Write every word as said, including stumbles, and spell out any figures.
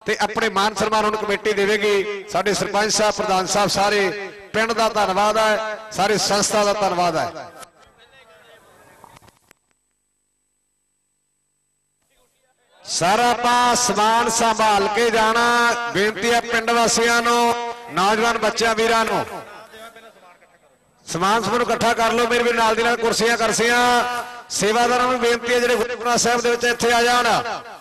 ते अपने मान सन्मान उन्हें कमेटी देगी। साडे सरपंच साहब प्रधान साहब सारे पिंड का धन्यवाद है, सारी संस्था का धन्यवाद है। सारा पास समान संभाल के जाना बेनती है पिंड वासियों को, नौजवान बच्चों वीरां नूं समान समूह इकट्ठा कर लो। मेरे भी नाल दी नाल कुर्सियां करसियां सेवादारां नूं बेनती है जिहड़े गुरद्वारा साहिब दे विच इत्थे आ जाण।